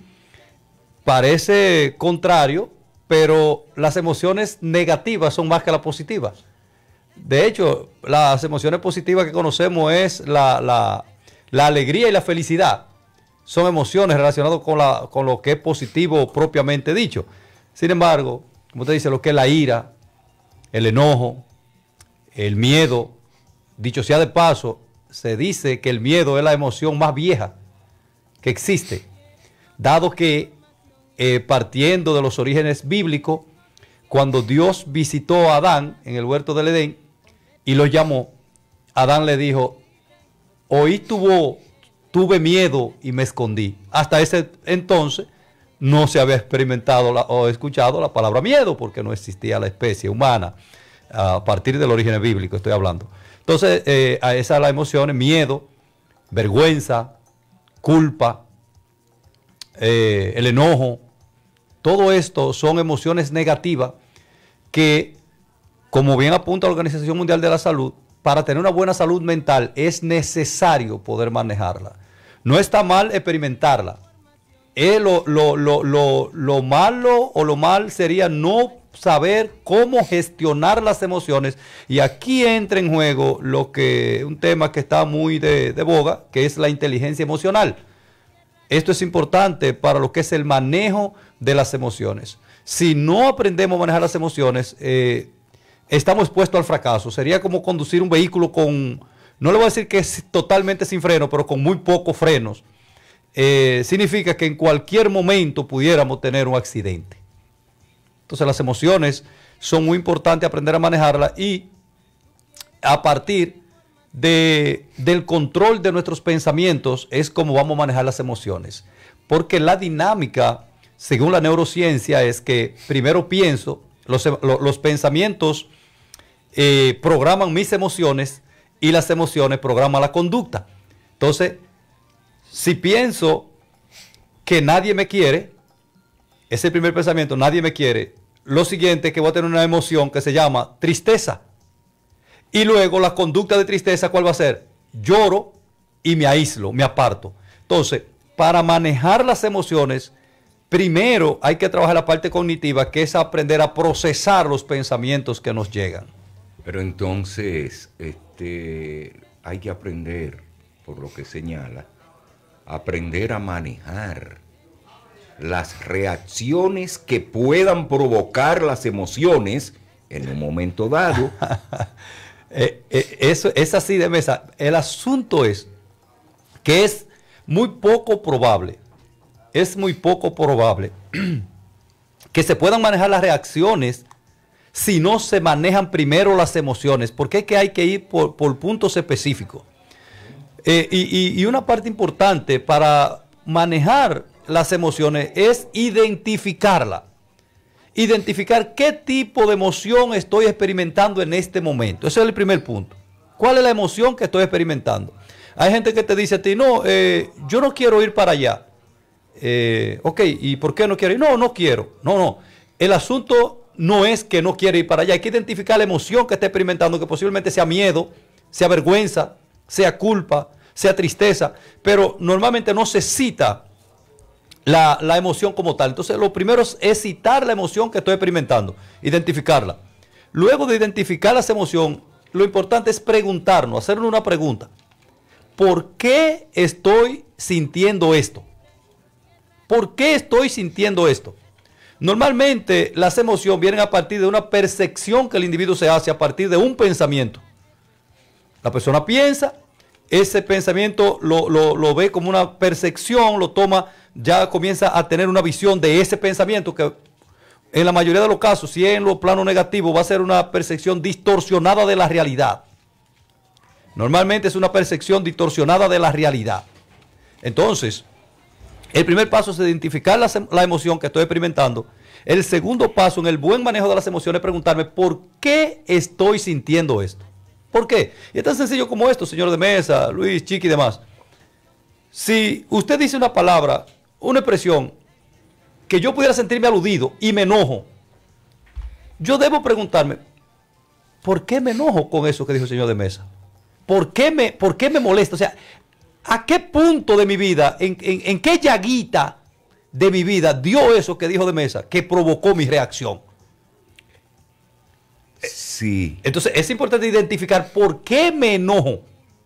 parece contrario, pero las emociones negativas son más que las positivas. De hecho, las emociones positivas que conocemos es la, la, la alegría y la felicidad. Son emociones relacionadas con, la, con lo que es positivo propiamente dicho. Sin embargo, como usted dice, lo que es la ira, el enojo, el miedo, dicho sea de paso, se dice que el miedo es la emoción más vieja que existe, dado que eh, partiendo de los orígenes bíblicos, cuando Dios visitó a Adán en el huerto del Edén y lo llamó, Adán le dijo, oí tu voz, tuve miedo y me escondí. Hasta ese entonces no se había experimentado la, o escuchado la palabra miedo, porque no existía la especie humana, a partir del origen bíblico estoy hablando. Entonces, eh, a esas las emociones, miedo, vergüenza, culpa, eh, el enojo, todo esto son emociones negativas que, como bien apunta la Organización Mundial de la Salud, para tener una buena salud mental es necesario poder manejarla. No está mal experimentarla. Eh, lo, lo, lo, lo, lo malo o lo mal sería no saber cómo gestionar las emociones. Y aquí entra en juego lo que un tema que está muy de, de boga, que es la inteligencia emocional. Esto es importante para lo que es el manejo de las emociones. Si no aprendemos a manejar las emociones, eh, estamos expuestos al fracaso. Sería como conducir un vehículo con, no le voy a decir que es totalmente sin freno, pero con muy pocos frenos. Eh, significa que en cualquier momento pudiéramos tener un accidente. Entonces las emociones son muy importantes aprender a manejarlas y a partir de, del control de nuestros pensamientos es como vamos a manejar las emociones. Porque la dinámica, según la neurociencia, es que primero pienso, los, los pensamientos eh, programan mis emociones y las emociones programan la conducta. Entonces, si pienso que nadie me quiere, ese es el primer pensamiento, nadie me quiere. Lo siguiente es que voy a tener una emoción que se llama tristeza. Y luego la conducta de tristeza, ¿cuál va a ser? Lloro y me aíslo, me aparto. Entonces, para manejar las emociones, primero hay que trabajar la parte cognitiva, que es aprender a procesar los pensamientos que nos llegan. Pero entonces, este, hay que aprender, por lo que señala, aprender a manejar las reacciones que puedan provocar las emociones en un momento dado. eh, eh, eso es así de mesa. El asunto es que es muy poco probable, es muy poco probable que se puedan manejar las reacciones si no se manejan primero las emociones, porque es que hay que ir por, por puntos específicos. Eh, y, y, y una parte importante para manejar las emociones es identificarla. Identificar qué tipo de emoción estoy experimentando en este momento. Ese es el primer punto. ¿Cuál es la emoción que estoy experimentando? Hay gente que te dice a ti, no, eh, yo no quiero ir para allá. Eh, ok, ¿y por qué no quiero ir? No, no quiero. No, no. El asunto no es que no quiere ir para allá. Hay que identificar la emoción que está experimentando, que posiblemente sea miedo, sea vergüenza, sea culpa, sea tristeza, pero normalmente no se cita la, la emoción como tal. Entonces lo primero es, es citar la emoción que estoy experimentando, identificarla. Luego de identificar esa emoción, lo importante es preguntarnos, hacernos una pregunta. ¿Por qué estoy sintiendo esto? ¿Por qué estoy sintiendo esto? Normalmente las emociones vienen a partir de una percepción que el individuo se hace a partir de un pensamiento. La persona piensa, ese pensamiento lo, lo, lo ve como una percepción, lo toma, ya comienza a tener una visión de ese pensamiento que en la mayoría de los casos, si es en lo plano negativo, va a ser una percepción distorsionada de la realidad. Normalmente es una percepción distorsionada de la realidad. Entonces, el primer paso es identificar la, la emoción que estoy experimentando. El segundo paso en el buen manejo de las emociones es preguntarme ¿por qué estoy sintiendo esto? ¿Por qué? Y es tan sencillo como esto, señor de mesa, Luis, Chiqui y demás. Si usted dice una palabra, una expresión, que yo pudiera sentirme aludido y me enojo, yo debo preguntarme, ¿por qué me enojo con eso que dijo el señor de mesa? ¿Por qué me, por qué me molesta? O sea, ¿a qué punto de mi vida, en, en, en qué llaguita de mi vida dio eso que dijo de mesa, que provocó mi reacción? Sí. Entonces es importante identificar por qué me enojo.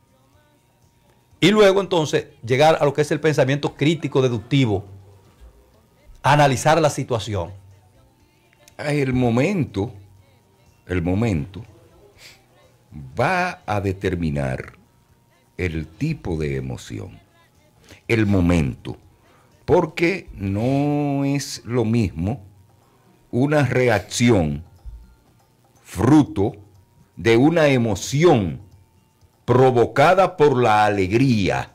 Y luego entonces llegar a lo que es el pensamiento crítico deductivo. Analizar la situación. El momento, el momento va a determinar el tipo de emoción. El momento. Porque no es lo mismo una reacción fruto de una emoción provocada por la alegría,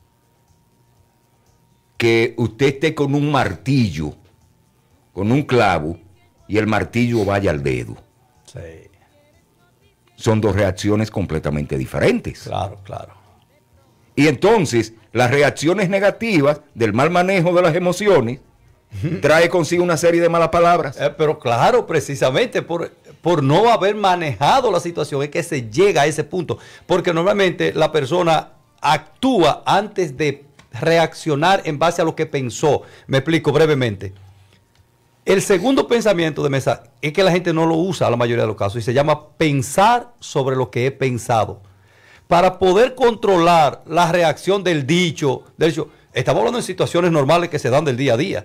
que usted esté con un martillo, con un clavo, y el martillo vaya al dedo. Sí. Son dos reacciones completamente diferentes. Claro, claro. Y entonces, las reacciones negativas del mal manejo de las emociones trae consigo una serie de malas palabras. Eh, pero claro, precisamente por, por no haber manejado la situación es que se llega a ese punto. Porque normalmente la persona actúa antes de reaccionar en base a lo que pensó. Me explico brevemente. El segundo pensamiento de Mesa es que la gente no lo usa a la mayoría de los casos y se llama pensar sobre lo que he pensado. Para poder controlar la reacción del dicho, de hecho, estamos hablando de situaciones normales que se dan del día a día.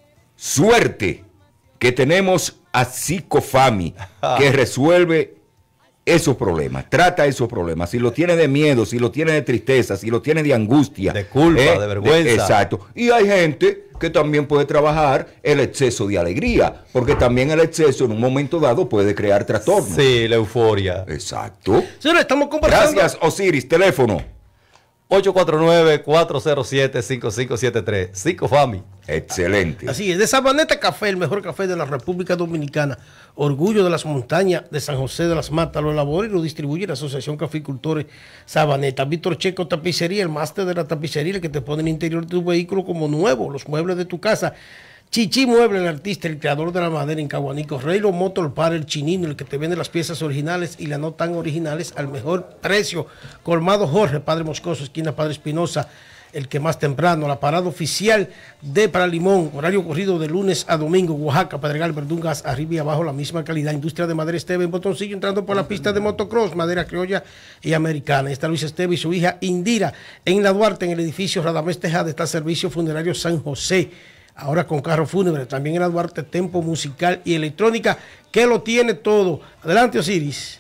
Suerte que tenemos a Psicofami que resuelve esos problemas, trata esos problemas. Si lo tiene de miedo, si lo tiene de tristeza, si lo tiene de angustia, de culpa, eh, de vergüenza. De, exacto. Y hay gente que también puede trabajar el exceso de alegría, porque también el exceso en un momento dado puede crear trastornos. Sí, la euforia. Exacto. Señores, estamos conversando. Gracias, Osiris. Teléfono ocho cuatro nueve, cuatro cero siete, cinco cinco siete tres. Psicofami. Excelente. Así es, de Sabaneta Café, el mejor café de la República Dominicana. Orgullo de las montañas de San José de las Matas. Lo elabora y lo distribuye la Asociación Caficultores Sabaneta. Víctor Checo Tapicería, el máster de la tapicería, el que te pone en el interior de tu vehículo como nuevo, los muebles de tu casa. Chichi Mueble, el artista, el creador de la madera en Caguanico. Reylo Motor Par, el chinino, el que te vende las piezas originales y las no tan originales al mejor precio. Colmado Jorge, Padre Moscoso, esquina Padre Espinosa, el que más temprano. La parada oficial de Para Limón, horario corrido de lunes a domingo. Oaxaca, Pedregal, Verdungas, arriba y abajo, la misma calidad. Industria de Madera Esteve en Botoncillo, entrando por la pista de motocross, madera criolla y americana. Está Luis Esteve y su hija Indira en la Duarte, en el edificio Radamés Tejada, está el Servicio Funerario San José. Ahora con carro fúnebre, también en la Duarte, tempo musical y electrónica, que lo tiene todo. Adelante, Osiris.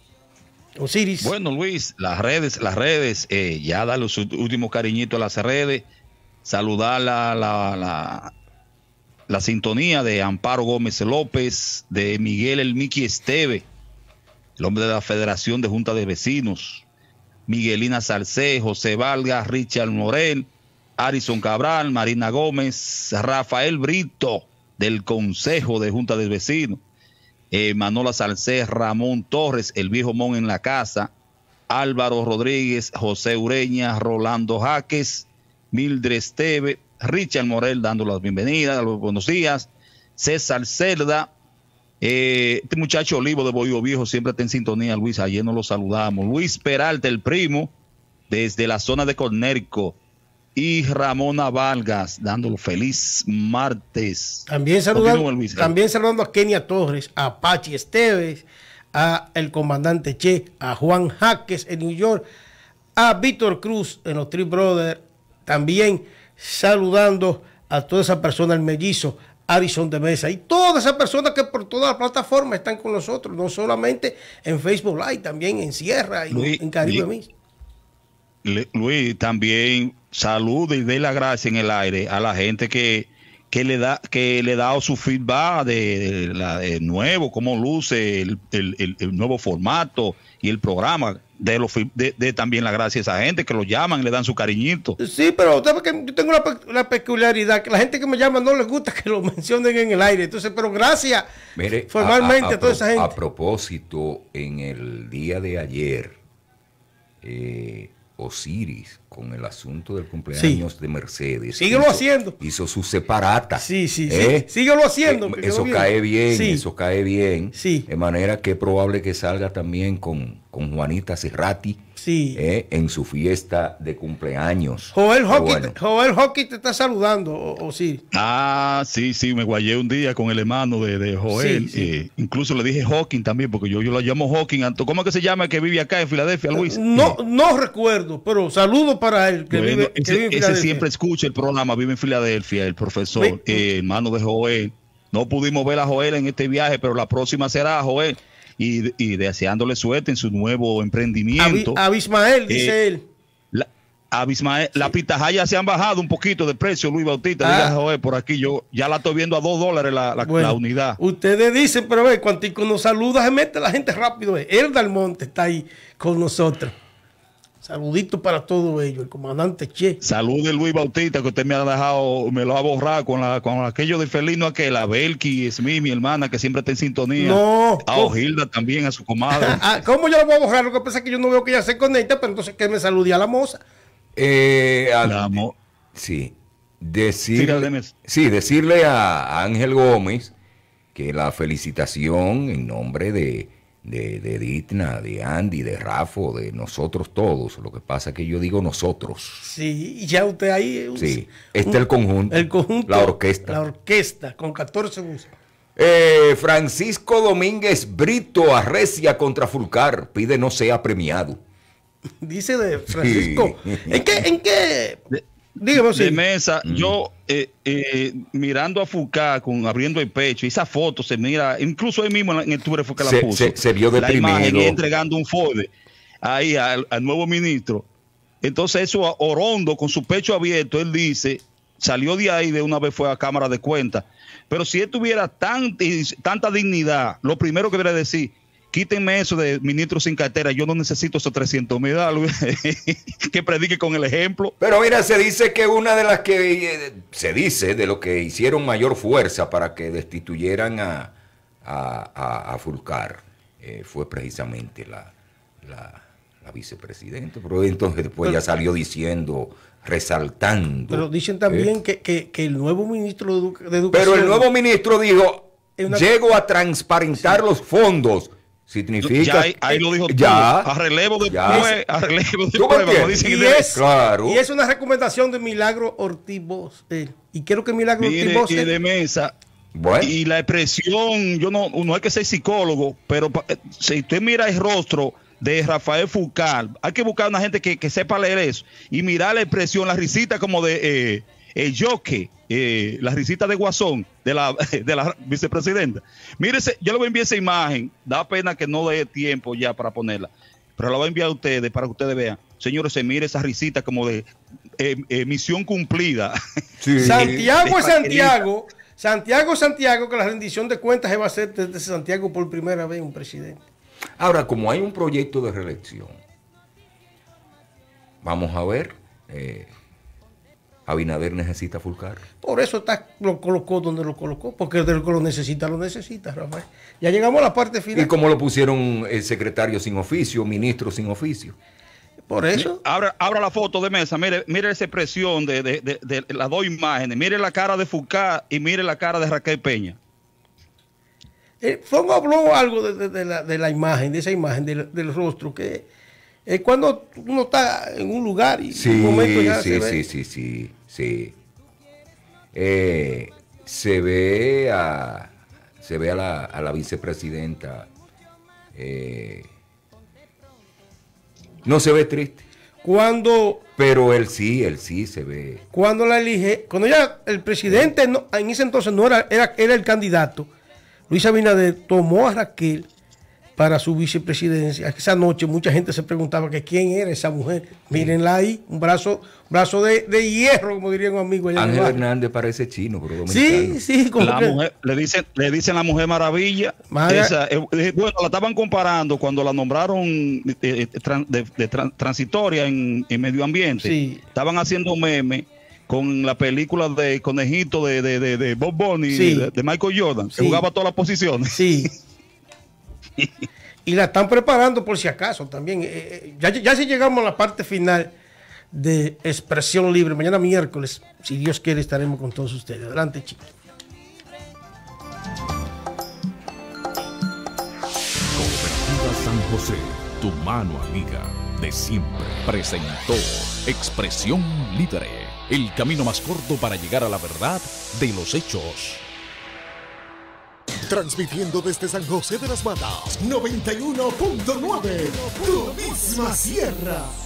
Osiris. Bueno, Luis, las redes, las redes, eh, ya da los últimos cariñitos a las redes. Saludar la, la, la, la sintonía de Amparo Gómez López, de Miguel El Miki Esteve, el hombre de la Federación de Junta de Vecinos, Miguelina Salcé, José Valga, Richard Morel, Arison Cabral, Marina Gómez, Rafael Brito, del Consejo de Junta de Vecinos, eh, Manola Salcé, Ramón Torres, el viejo Mon en la casa, Álvaro Rodríguez, José Ureña, Rolando Jaques, Mildred Esteve, Richard Morel dando las bienvenidas, los buenos días, César Cerda, eh, este muchacho Olivo de Bohío Viejo siempre está en sintonía, Luis, ayer nos lo saludamos, Luis Peralta, el primo, desde la zona de Cornerco, y Ramona Vargas, dándolo feliz martes. También saludando, también saludando a Kenia Torres, a Pachi Esteves, a el comandante Che, a Juan Jaques en New York, a Víctor Cruz en los Three Brothers, también saludando a toda esa persona, el mellizo, Arison de Mesa, y todas esas personas que por todas las plataformas están con nosotros, no solamente en Facebook Live, también en Sierra y Luis, en Caribe Mix. Luis, también salude y dé la gracia en el aire a la gente que, que le da que le da su feedback de, de, la, de nuevo, cómo luce el, el, el, el nuevo formato y el programa. De, los, de, de también la gracia a esa gente que lo llaman, le dan su cariñito. Sí, pero ¿sabes que yo tengo la, la peculiaridad que la gente que me llama no les gusta que lo mencionen en el aire? Entonces, pero gracias Mire, formalmente a, a, a, a toda esa gente. A propósito, en el día de ayer, eh, Osiris, con el asunto del cumpleaños sí. de Mercedes, síguelo hizo, haciendo. Hizo su separata. Sí, sí, ¿eh? sí. Síguelo haciendo. Eh, eso cae bien, sí. eso cae bien. Sí. De manera que es probable que salga también con, con Juanita Cerrati. Sí. Eh, en su fiesta de cumpleaños. Joel Hockey, bueno. Joel Hockey te está saludando, o, o sí. Ah, sí, sí, me guayé un día con el hermano de, de Joel. Sí, sí. Eh, incluso le dije Hawking también, porque yo, yo lo llamo Hawking. ¿Cómo es que se llama el que vive acá en Filadelfia, Luis? No, no recuerdo, pero saludo para él. Que bueno, vive, ese, que vive en Filadelfia. Ese siempre escucha el programa, vive en Filadelfia, el profesor, sí. eh, hermano de Joel. No pudimos ver a Joel en este viaje, pero la próxima será Joel. Y, y deseándole suerte en su nuevo emprendimiento. A Abismael, dice eh, él. La, Abismael, sí. Las pitahayas se han bajado un poquito de precio, Luis Bautista. Ah. Diga, joder, por aquí yo ya la estoy viendo a dos dólares la, la, bueno, la unidad. Ustedes dicen, pero ve, cuantico nos saluda, se mete la gente rápido. El Dalmonte está ahí con nosotros. Saludito para todo ello, el comandante Che. Salude Luis Bautista, que usted me ha dejado, me lo ha borrado con la con aquello de felino aquel, a Belki, Smith, mi hermana, que siempre está en sintonía. No. A Ojilda también, a su comadre. ¿Cómo yo lo voy a borrar? Lo que pasa es que yo no veo que ella se conecta, pero entonces que me salude a la moza. Eh, a, la mo sí. Decirle, sí, decirle a Ángel Gómez que la felicitación en nombre de, de, de Ditna, de Andy, de Rafo, de nosotros todos. Lo que pasa es que yo digo nosotros. Sí, y ya usted ahí... Un, sí, este es el conjunto, el conjunto, la orquesta. La orquesta, con catorce músicos. Eh, Francisco Domínguez Brito arrecia contra Fulcar, pide no sea premiado. Dice de Francisco. Sí. ¿En qué? ¿En qué? Dígame, de Mesa, mm. yo eh, eh, mirando a Fulcar con abriendo el pecho, y esa foto se mira, incluso él mismo en el Twitter fue que la se, puso. Se, se vio deprimido. La imagen entregando un folder ahí al, al nuevo ministro. Entonces eso Orondo con su pecho abierto, él dice, salió de ahí de una vez fue a Cámara de Cuentas. Pero si él tuviera tan, tanta dignidad, lo primero que debería decir, quítenme eso de ministro sin cartera, yo no necesito esos trescientos mil que predique con el ejemplo. Pero mira, se dice que una de las que, eh, se dice, de lo que hicieron mayor fuerza para que destituyeran a, a, a, a Fulcar, eh, fue precisamente la, la, la vicepresidenta, pero entonces después pero, ya salió diciendo, resaltando. Pero dicen también eh, que, que, que el nuevo ministro de, Edu de Educación... Pero el nuevo ministro dijo, una... llego a transparentar sí. los fondos. Significa ya ahí, ahí lo dijo ya, tú, a relevo de prueba, a relevo de prueba, no dice y, que es, claro. y es una recomendación de Milagro Ortiz Bosch, eh, y quiero que Milagro Mire, Ortiz Bosch y de Mesa bueno. y la expresión, yo no, no hay que ser psicólogo, pero si usted mira el rostro de Rafael Fulcar, hay que buscar una gente que, que sepa leer eso y mirar la expresión, la risita como de eh, el Joque, eh, la risita de Guasón de la, de la vicepresidenta. Mírese, yo le voy a enviar esa imagen, da pena que no dé tiempo ya para ponerla, pero la voy a enviar a ustedes para que ustedes vean. Señores, se mire esa risita como de eh, eh, misión cumplida. Sí. Santiago es Santiago, Santiago es Santiago, que la rendición de cuentas se va a hacer desde Santiago por primera vez un presidente. Ahora, como hay un proyecto de reelección, vamos a ver... Eh, Abinader necesita Fulcar. Por eso está, lo colocó donde lo colocó, porque el que lo necesita, lo necesita, Rafael. Ya llegamos a la parte final. ¿Y cómo lo pusieron el secretario sin oficio, ministro sin oficio? Por eso. Abra, abra la foto de Mesa, mire, mire esa expresión de, de, de, de las dos imágenes, mire la cara de Fulcar y mire la cara de Raquel Peña. Eh, Fongo habló algo de, de, de, la, de la imagen, de esa imagen, del, del rostro, que es cuando uno está en un lugar y sí, en un momento ya sí, se sí, ve. sí, sí, sí. Eh, se ve a se ve a la, a la vicepresidenta. Eh, no se ve triste. Cuando. Pero él sí, él sí se ve. Cuando la elige, cuando ya el presidente no, en ese entonces no era, era, era el candidato, Luis Abinader tomó a Raquel para su vicepresidencia. Esa noche mucha gente se preguntaba que quién era esa mujer. Sí. Mírenla ahí, un brazo, brazo de, de hierro, como dirían un amigo allá. Ángel Hernández parece chino, pero dominicano. Sí, sí. Como la que... mujer, le dicen, le dicen la Mujer Maravilla. Esa, eh, bueno, la estaban comparando cuando la nombraron eh, tran, de, de tran, transitoria en, en medio ambiente. Sí. Estaban haciendo memes con la película de Conejito de, de, de, de Bob Bunny, sí. de, de Michael Jordan, sí. que jugaba todas las posiciones. Sí. Y la están preparando por si acaso también. Eh, ya, ya si llegamos a la parte final de Expresión Libre, mañana miércoles, si Dios quiere, estaremos con todos ustedes. Adelante, chicos. Cooperativa San José, tu mano amiga de siempre, presentó Expresión Libre, el camino más corto para llegar a la verdad de los hechos. Transmitiendo desde San José de las Matas, noventa y uno punto nueve, tu misma sierra.